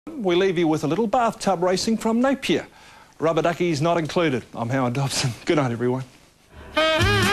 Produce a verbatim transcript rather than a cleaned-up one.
we leave you with a little bathtub racing from Napier. Rubber duckies not included. I'm Howard Dobson. Good night, everyone.